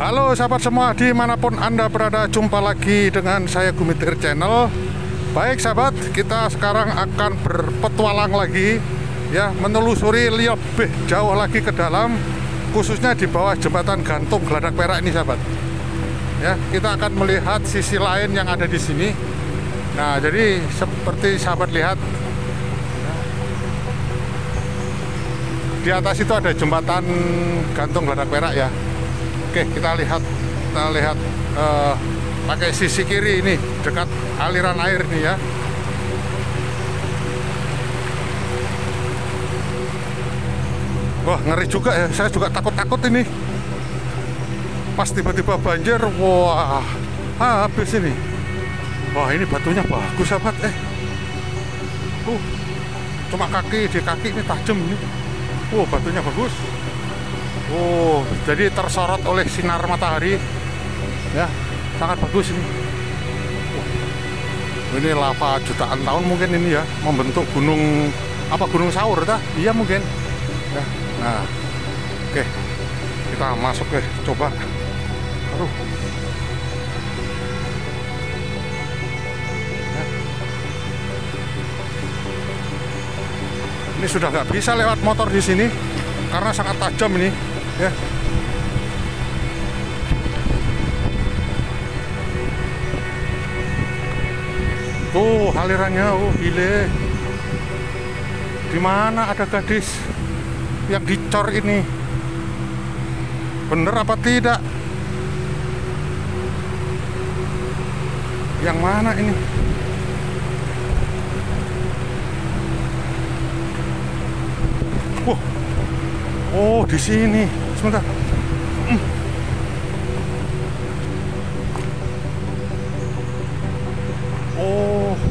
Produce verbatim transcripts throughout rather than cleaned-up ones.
Halo sahabat semua, dimanapun Anda berada, jumpa lagi dengan saya Gumitir Channel. Baik sahabat, kita sekarang akan berpetualang lagi ya, menelusuri lebih jauh lagi ke dalam, khususnya di bawah jembatan gantung Geladak Perak ini sahabat. Ya, kita akan melihat sisi lain yang ada di sini. Nah, jadi seperti sahabat lihat, di atas itu ada jembatan gantung Geladak Perak ya. Oke, kita lihat, kita lihat uh, pakai sisi kiri ini dekat aliran air nih ya. Wah, ngeri juga ya. Saya juga takut-takut ini. Pas tiba-tiba banjir, wah, habis ini. Wah, ini batunya bagus sahabat. Eh, tuh, cuma kaki di kaki ini tajam ini. Wow, batunya bagus. Oh, jadi tersorot oleh sinar matahari ya, sangat bagus ini. Oh, ini lava jutaan tahun mungkin ini ya, membentuk gunung apa, gunung Saur tah? Iya mungkin ya. Nah, oke, kita masuk ke, coba. Aduh, ya. Ini sudah nggak bisa lewat motor di sini karena sangat tajam ini ya. Tuh alirannya, oh gile. Di mana ada gadis yang dicor ini? Bener apa tidak? Yang mana ini? Wah. Oh, di sini. Sebentar. Mm. Oh.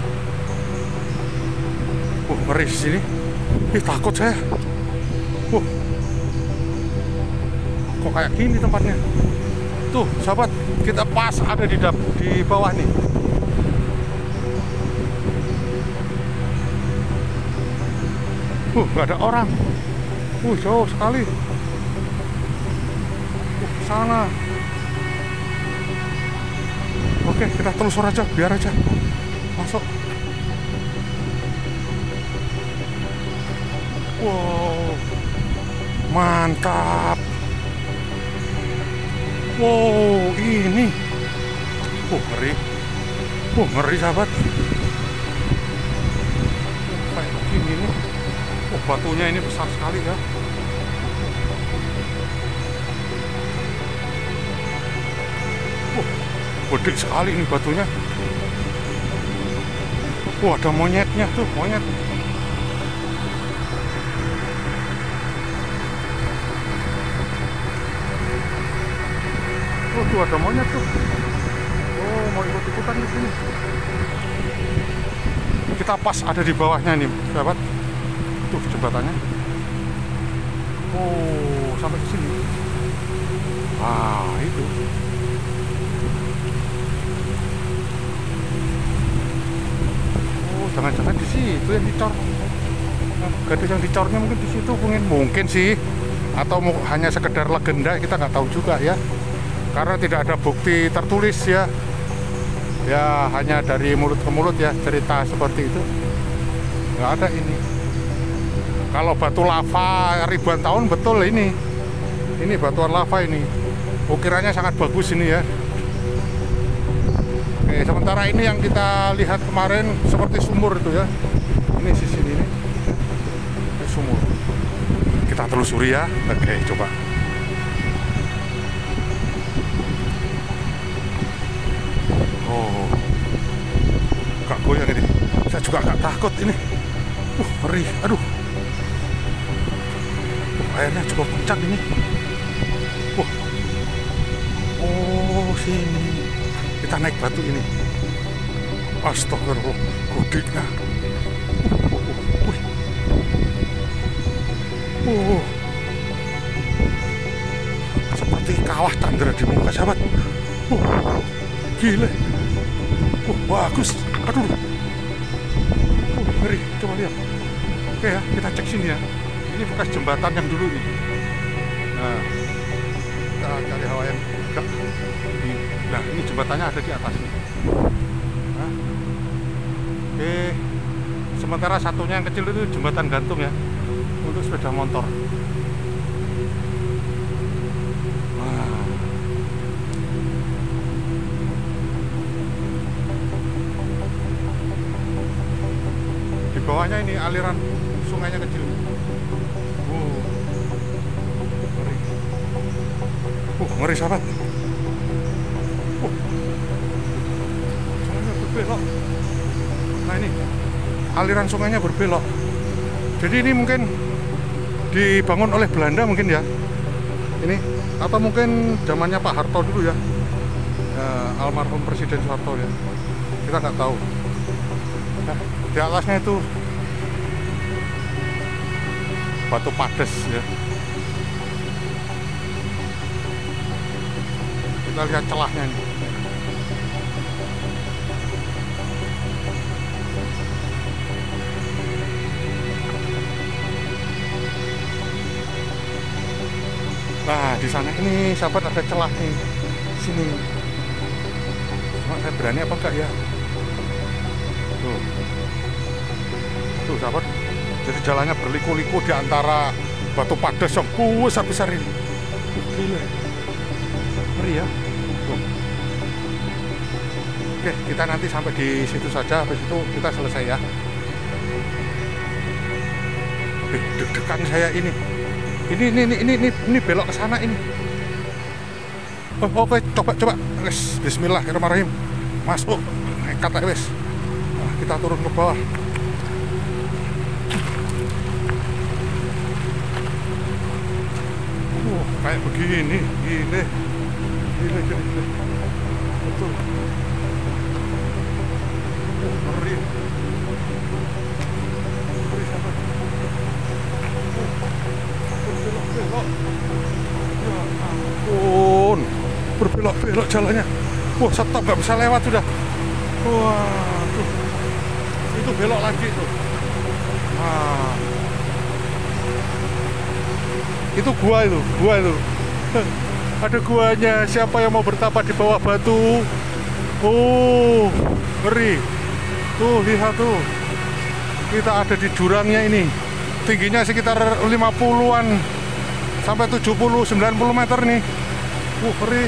Uh, ngeri di sini. Ih, takut saya. Uh. Kok kayak gini tempatnya? Tuh, sahabat, kita pas ada di dap di bawah nih. Uh, nggak ada orang. Uh, jauh sekali. Uh, sana. Oke, kita telusur aja, biar aja. Masuk. Wow. Mantap. Wow, ini. Uh, ngeri. Uh, ngeri sahabat. Kayak gini nih. Oh, batunya ini besar sekali ya. Oh, gede sekali ini batunya. Oh, ada monyetnya tuh, monyet. Oh, tuh ada monyet tuh. Oh, mau ikut-ikutan di sini. Kita pas ada di bawahnya nih, sahabat. Tuh jembatannya. Oh, sampai ke sini. Ah, itu. Oh, jangan-jangan di situ yang dicor. Gadis yang dicornya mungkin di situ, mungkin mungkin sih. Atau hanya sekedar legenda, kita nggak tahu juga ya. Karena tidak ada bukti tertulis ya. Ya, hanya dari mulut ke mulut ya, cerita seperti itu. Nggak ada ini. Kalau batu lava ribuan tahun, betul ini. Ini batuan lava ini. Ukirannya sangat bagus ini ya. Oke, sementara ini yang kita lihat kemarin seperti sumur itu ya. Ini sisi ini. Ini sumur. Kita telusuri ya. Oke, coba. Oh. Gak goyang ini. Saya juga gak takut ini. Uh, ngeri. Aduh. Airnya cukup kencang ini. Wah. Oh, sini. Kita naik batu ini. Astagfirullah, godiknya. Uh, uh, uh, uh. Uh. Seperti kawah tandra di muka sahabat. Uh. Gile. Uh, bagus. Aduh. Uh, ngeri. Coba lihat. Oke ya, kita cek sini ya. Ini bekas jembatan yang dulu nih. Nah, kita cari hawa yang enggak. Nah, ini jembatannya ada di atas nih. Nah. Oke, sementara satunya yang kecil itu jembatan gantung ya, untuk sepeda motor. Nah. Di bawahnya ini aliran sungainya kecil. Uh, ngeri. Uh, ngeri sahabat. Uh, sungainya berbelok. Nah ini aliran sungainya berbelok. Jadi ini mungkin dibangun oleh Belanda mungkin ya. Ini atau mungkin zamannya Pak Harto dulu ya. Ya, almarhum Presiden Soeharto ya. Kita nggak tahu. Nah, di atasnya itu batu padas ya. Kita lihat celahnya nih. Nah, di sana ini sahabat ada celah nih. Sini. Cuma saya berani apa enggak ya? Tuh. Tuh sahabat. Jadi jalannya berliku-liku di antara batu padas yang besar-besar ini. Uh, gila. Ngeri ya. Tuh. Oke, kita nanti sampai di situ saja. Habis itu kita selesai ya. Eh, deg-degan saya ini. Ini ini ini ini ini, ini belok ke sana ini. Oh, oke, coba coba. Wes, bismillahirrahmanirrahim. Masuk. Nekat aja wes. Nah, kita turun ke bawah. Uh, kayak begini, gile. Gile, gile, gile. Betul. Uh, ngeri. Ngeri sahabat. Berbelok-belok. Ya ampun, berbelok-belok jalannya. Wah, stop, nggak bisa lewat sudah. Wah, tuh. Itu belok lagi tuh. Nah. Itu gua itu, gua itu. Ada guanya. Siapa yang mau bertapa di bawah batu? Oh, ngeri. Tuh, lihat tuh. Kita ada di jurangnya ini. Tingginya sekitar lima puluhan sampai tujuh puluh sembilan puluh meter nih. Uh, ngeri.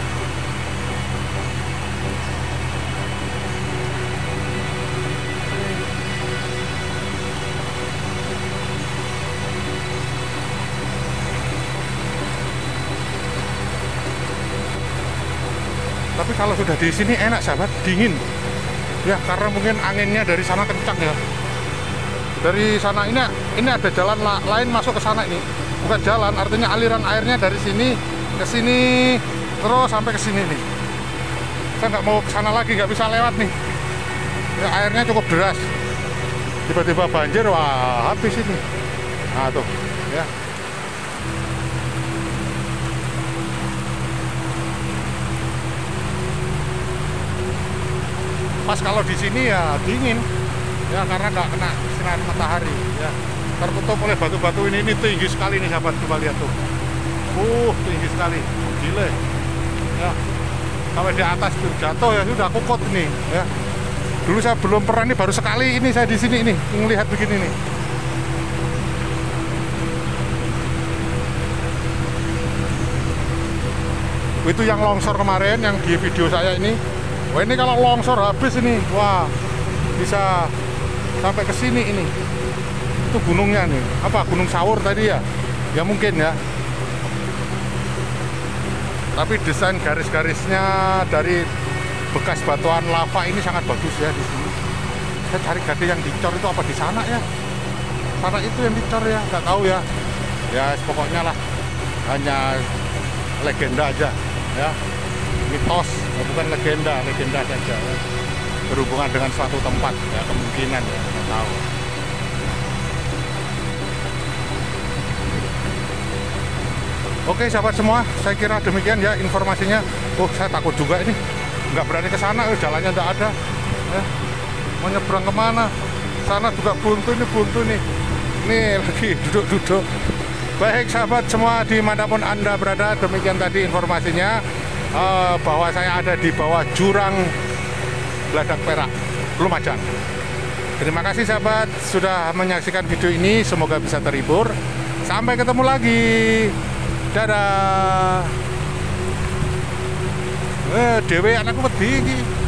Tapi kalau sudah di sini enak sahabat, dingin. Ya, karena mungkin anginnya dari sana kencang ya. Dari sana ini ini ada jalan la, lain masuk ke sana ini. Bukan jalan, artinya aliran airnya dari sini ke sini terus sampai ke sini nih. Saya nggak mau ke sana lagi, nggak bisa lewat nih. Ya, airnya cukup deras. Tiba-tiba banjir, wah habis ini. Nah tuh, ya. Pas kalau di sini ya dingin. Ya, karena nggak kena sinar matahari ya, tertutup oleh batu-batu ini. Ini tinggi sekali nih sahabat, coba lihat tuh. Uh, tinggi sekali, gile ya. Sampai di atas tuh jatuh ya, sudah kukut nih ya. Dulu saya belum pernah, ini baru sekali ini saya di sini ini melihat begini nih. Itu yang longsor kemarin yang di video saya ini. Wah, ini kalau longsor habis ini, wah bisa sampai ke sini ini. Itu gunungnya nih. Apa? Gunung Sawur tadi ya? Ya mungkin ya. Tapi desain garis-garisnya dari bekas batuan lava ini sangat bagus ya di sini. Saya cari gade yang dicor itu apa di sana ya? Sana itu yang dicor ya, nggak tahu ya. Ya pokoknya lah, hanya legenda aja ya. Mitos, bukan legenda, legenda saja ya. Berhubungan dengan suatu tempat ya, kemungkinan ya, nggak tahu. Oke sahabat semua, saya kira demikian ya informasinya. Oh, saya takut juga ini, nggak berani ke sana, jalannya nggak ada ya. Mau nyebrang kemana? Sana juga buntu, ini buntu nih. Nih lagi duduk-duduk Baik sahabat semua dimanapun Anda berada, demikian tadi informasinya uh, bahwa saya ada di bawah jurang Bladak Perak, Lumajang. Terima kasih sahabat sudah menyaksikan video ini, semoga bisa terhibur. Sampai ketemu lagi. Dadah. Eh, dewe anakku wedi iki.